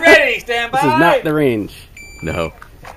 Ready, stand by. This is not the range. No.